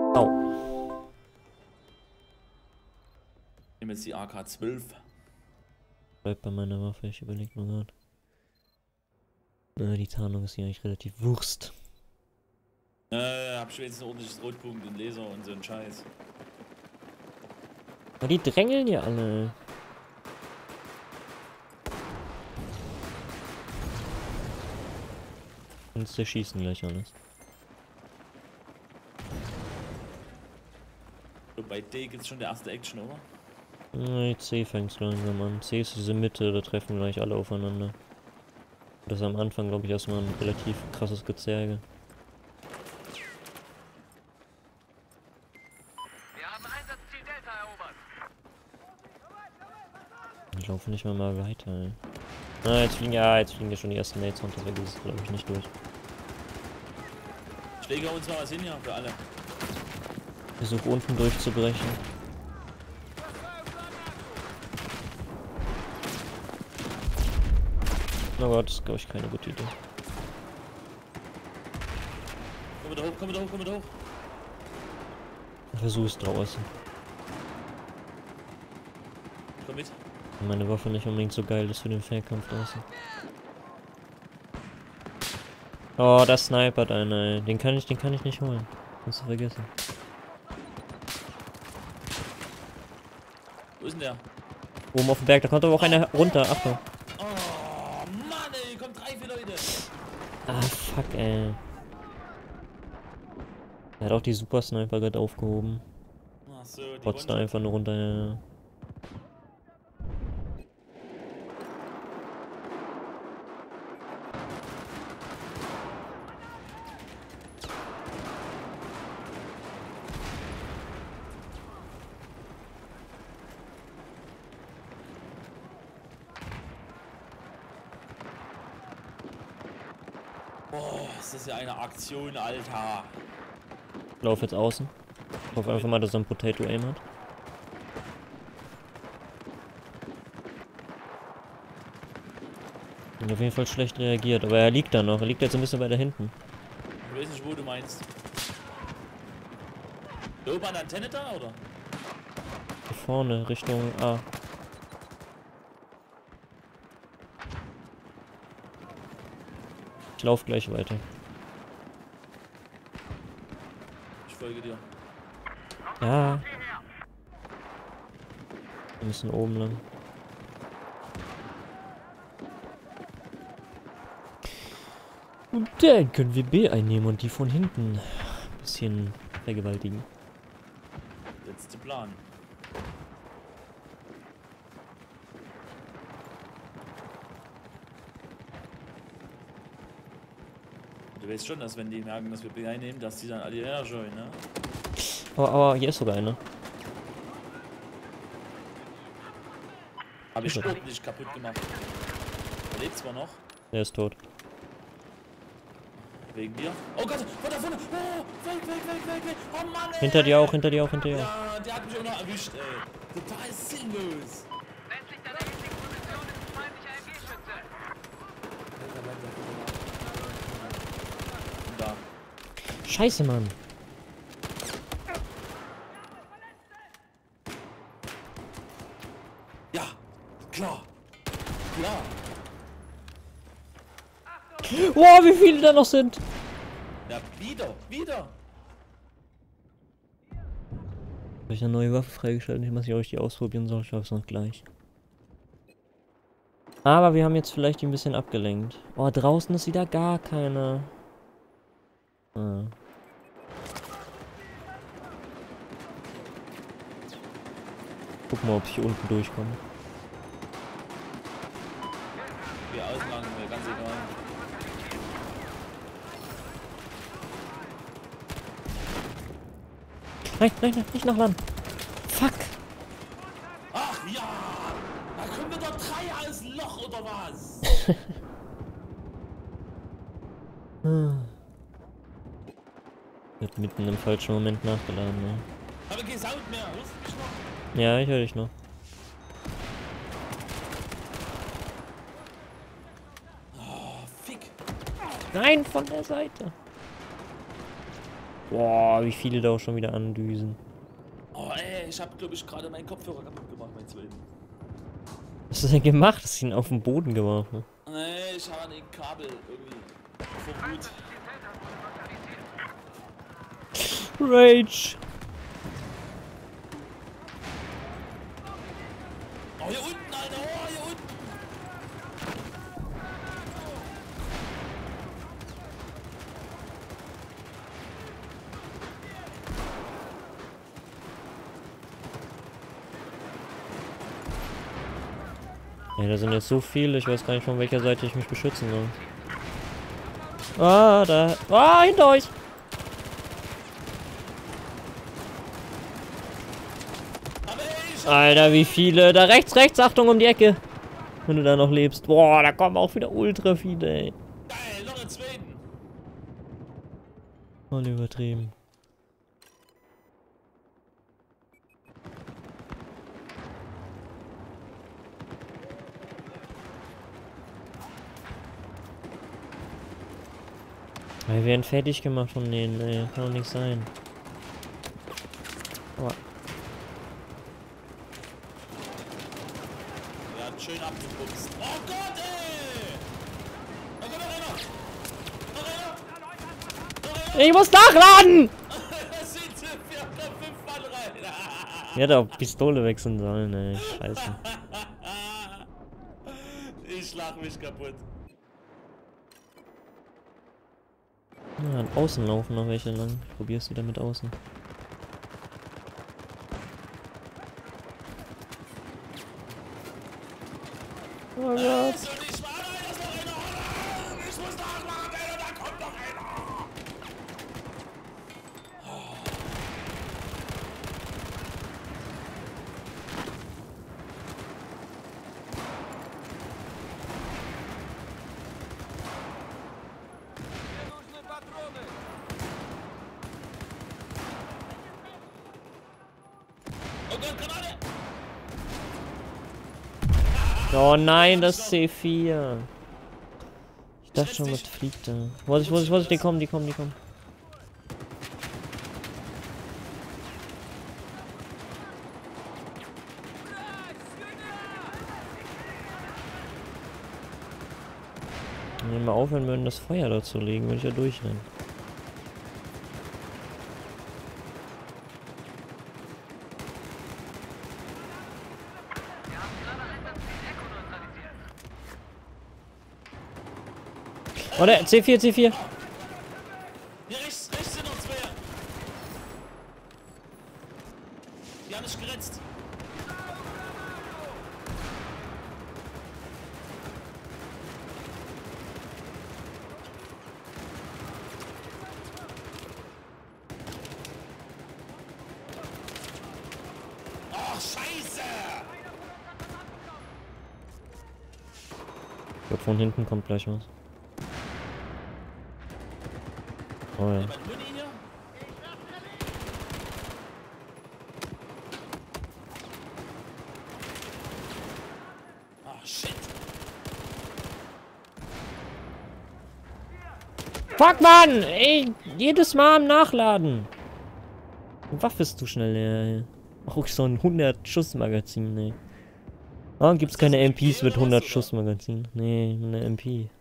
Au. Ich nehme jetzt die AK-12. Bleib bei meiner Waffe, ich überleg mal gerade. Die Tarnung ist hier eigentlich relativ Wurst. Hab schon jetzt ein ordentliches Rotpunkt und Laser und so ein Scheiß. Aber die drängeln ja alle. Und sie schießen gleich alles. So, bei D gibt's schon der erste Action, oder? Nee, C fängt's langsam an. C ist diese Mitte, da treffen gleich alle aufeinander. Das ist am Anfang, glaube ich, erstmal ein relativ krasses Gezerge. Wir haben Einsatzziel Delta erobert. Ich laufe nicht mal weiter, ey. Ah, jetzt fliegen ja schon die ersten Mates runter, deswegen ist es, glaube ich, nicht durch. Schläger uns mal was hin, ja, für alle. Ich versuche unten durchzubrechen. Oh Gott, das ist, glaube ich, keine gute Idee. Komm wieder hoch, komm wieder hoch, komm wieder hoch. Versuch's draußen. Komm mit. Meine Waffe nicht unbedingt so geil ist für den Fernkampf draußen. Oh, das snipert einer, ey. Den kann ich nicht holen. Kannst du vergessen. Wo ist denn der? Oben auf dem Berg, da kommt aber auch einer runter. Achtung. Oh, Mann, ey, hier kommen 3, 4 Leute. Ah, fuck, ey. Er hat auch die Super Sniper gerade aufgehoben. Ach so, die Trotzt da einfach nur runter, ja. Boah, ist das ja eine Aktion, Alter. Ich lauf jetzt außen. Ich hoffe einfach mal, dass er ein Potato Aim hat. Hat auf jeden Fall schlecht reagiert, aber er liegt da noch. Er liegt jetzt ein bisschen weiter hinten. Ich weiß nicht, wo du meinst. Da oben an der Antenne da, oder? Hier vorne, Richtung A. Ich lauf gleich weiter. Ich folge dir. Ja. Wir müssen oben lang. Und dann können wir B einnehmen und die von hinten ein bisschen vergewaltigen. Letzte Plan. Du weißt schon, dass wenn die merken, dass wir B einnehmen, dass die dann alle herjoinen, ne? Aber hier ist sogar einer. Hab ich ordentlich kaputt gemacht. Er lebt zwar noch. Der ist tot. Wegen dir. Oh Gott, von da vorne! Oh, weg! Oh Mann, ey. Hinter dir auch, hinter dir auch. Ja, der hat mich auch noch erwischt, ey. Total sinnlos. Westlich deiner jetzigen Position ist ein feindlicher MG-Schütze. Da. Scheiße, Mann. Ja, klar. Boah, wie viele da noch sind. Ja, wieder. Habe ich eine neue Waffe freigeschaltet? Ich weiß nicht, ob ich die ausprobieren soll. Ich hoffe es noch gleich. Aber wir haben jetzt vielleicht ein bisschen abgelenkt. Oh, draußen ist wieder gar keiner. Ah. Guck mal, ob ich hier unten durchkomme. Wir ausmachen, mir ganz egal. Nein, nicht nach Land. Fuck. Ach ja! Da kommen wir doch 3 als Loch oder was? Wird mitten im falschen Moment nachgeladen, ne? Aber kein Sound mehr, hörst du mich noch? Ja, ich höre dich noch. Oh, fick. Nein, von der Seite. Boah, wie viele da auch schon wieder andüsen. Oh ey, ich hab glaube ich gerade meinen Kopfhörer kaputt gemacht, mein Zweiten. Was hast du denn gemacht? Hast du ihn auf den Boden geworfen? Nee, ich habe den Kabel irgendwie verwut. Rage! Oh, hier unten, Alter, oh, hier unten! Ey, da sind jetzt so viele, ich weiß gar nicht, von welcher Seite ich mich beschützen soll. Ah, da. Ah, hinter euch! Aber ey, ich Alter, wie viele. Da rechts, rechts, Achtung um die Ecke. Wenn du da noch lebst. Boah, da kommen auch wieder ultra viele, ey. geil, noch einen Zweiten! Voll übertrieben. Wir werden fertig gemacht von denen, ey. Kann doch nicht sein. Aber Der hat schön abgepumpt. Oh Gott, ey! Da kommt noch einer! Noch einer! Noch einer! ich muss nachladen! Das sind 4 oder 5 Mann rein! Ich hätte auf Pistole wechseln sollen, ey. Scheiße. Ich lach mich kaputt. Ja, an außen laufen noch welche lang. Ich probier's wieder mit außen. Oh Gott. Also nicht mal, nein, da ist noch einer! Ich muss nachladen, da kommt noch einer! Oh Gott, Granate! Oh nein, das C4. Ich dachte schon, was fliegt da. Vorsicht, Vorsicht, Vorsicht, die kommen, die kommen, die kommen. Wenn wir mal aufhören würden, das Feuer da zu legen, würde ich ja durchrennen. Oh, der C4, C4. Hier rechts sind noch 2. Die haben mich geretzt. Ach, Scheiße! Ich glaube, von hinten kommt gleich was. Oh ja. Mein Huni hier? Ah, shit. Fuck, Mann! Ey, jedes Mal am Nachladen. Waffe ist zu schnell, ey. Auch so ein 100-Schuss-Magazin, ey. Warum gibt's keine MPs mit 100-Schuss-Magazin? Nee, eine MP.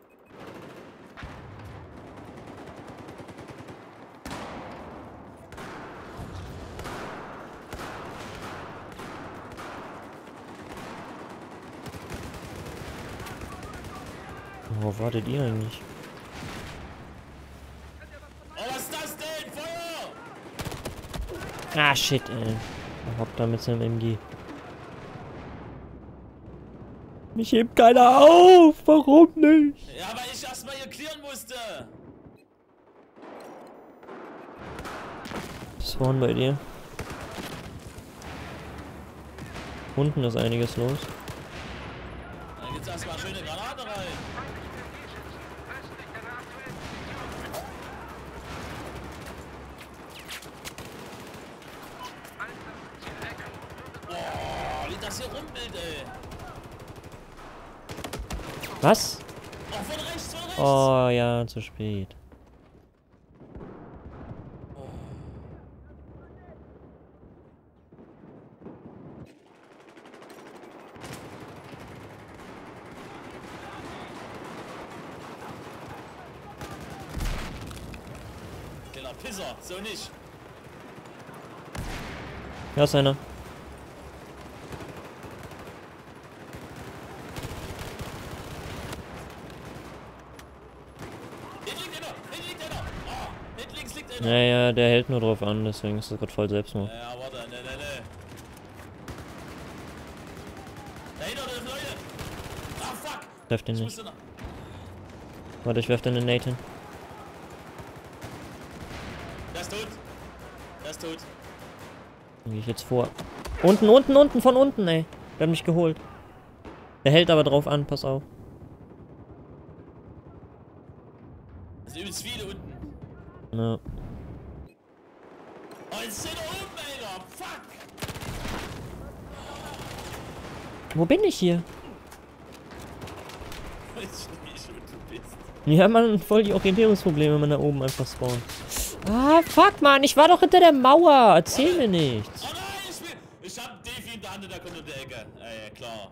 Worauf wartet ihr eigentlich? Oh, was ist das denn? Feuer! Ah, shit, ey. Er hockt da mit seinem MG. Mich hebt keiner auf! Warum nicht? Ja, weil ich erstmal hier clearen musste. Spawn bei dir. Unten ist einiges los. Dann gibt's erstmal schöne Granate rein. Boah, wie das hier rumpelt, ey. Was? Oh, von rechts, von rechts. Oh ja, zu spät. Alter. Pisser. So nicht. Ja, ist einer. Hinten liegt einer. Hinten liegt einer. Ah, hinten links liegt einer. Naja, der hält nur drauf an, deswegen ist das gerade voll Selbstmord. Ja, warte. Ne. Dahinter, Leute. Ah, fuck. Treff den Ich nicht. musste noch. Warte, ich werf den in Nathan. Der ist tot. Der ist tot. Dann gehe ich jetzt vor. Unten, von unten, ey. Der hat mich geholt. Der hält aber drauf an, pass auf. Das sind übelst viele unten. Ja. Oh, jetzt sind da oben, Alter. Fuck. Wo bin ich hier? Ich weiß nicht, wo du bist. Ja, man, voll die Orientierungsprobleme, wenn man da oben einfach spawnt. Ah, fuck, Mann, ich war doch hinter der Mauer. Erzähl mir nichts. Oh nein, ich hab Defi in der Hand, der kommt um die Ecke. Ja, klar.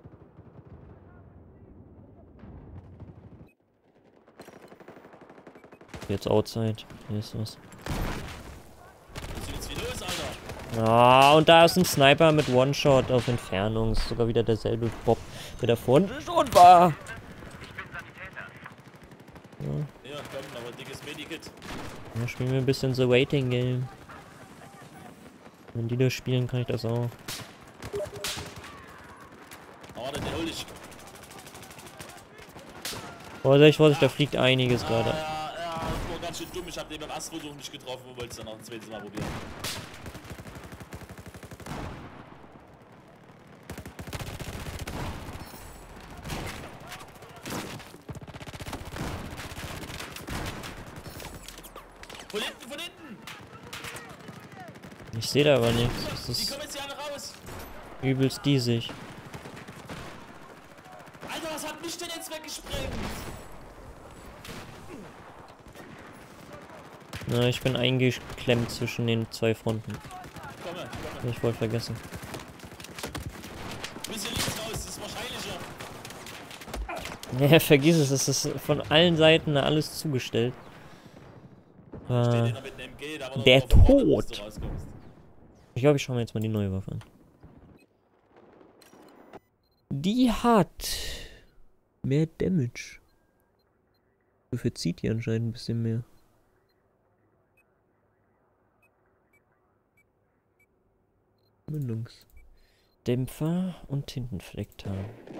Jetzt Outside. Hier ist was. Was ist jetzt wie los, Alter? Ah, und da ist ein Sniper mit One-Shot auf Entfernung. Ist sogar wieder derselbe Bob, der da vorne schon war. Ja, komm, aber dickes Medikit. Ja, spielen wir ein bisschen The Waiting Game. Wenn die das spielen, kann ich das auch. Aber den hol ich. Vorsicht, da fliegt einiges gerade. Ja, das war ganz schön dumm. Ich hab den beim Astro-Versuch nicht getroffen und wollte es dann noch ein zweites Mal probieren. Von hinten! Ich sehe da aber nichts. Das Die ist kommen jetzt hier alle raus! übelst diesig. Alter, was hat mich denn jetzt weggesprengt? Na, ich bin eingeklemmt zwischen den zwei Fronten. Komme. Hab ich wohl vergessen. Du bist hier links raus, das ist wahrscheinlicher. Ja, vergiss es, es ist von allen Seiten alles zugestellt. Steht einer mit einem MG, da war Der noch drauf gewartet, Tod. bis du rauskommst. Ich glaube, ich schaue mir jetzt mal die neue Waffe an. Die hat mehr Damage. Dafür zieht die anscheinend ein bisschen mehr. Mündungsdämpfer und Tintenflecktar.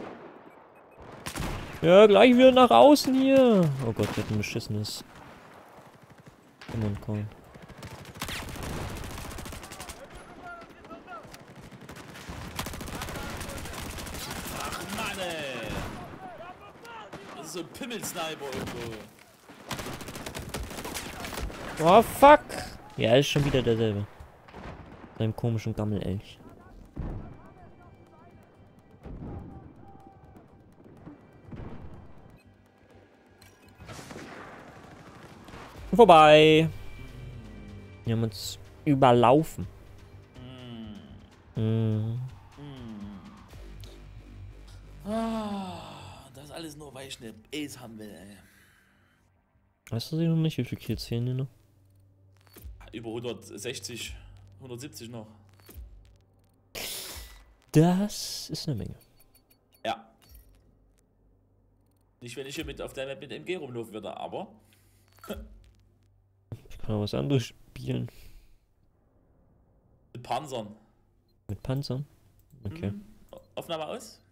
Ja, gleich wieder nach außen hier. Oh Gott, wir hatten ein beschissenes. Come on, call. Ach Mann, ey. Das ist so ein Pimmelsniper irgendwo. Oh, fuck. Ja, ist schon wieder derselbe. Seinem komischen Gammelelch. Vorbei. Wir haben uns überlaufen. Das ist alles nur, weil ich eine Ace haben will, ey. Weißt du sie noch nicht? Wie viele Kills fehlen dir noch? Über 160, 170 noch. Das ist eine Menge. Ja. Nicht, wenn ich hier mit auf der Map mit MG rumlaufen würde, aber. Ich kann auch was anderes spielen. Mit Panzern. Mit Panzern? Okay. Aufnahme aus?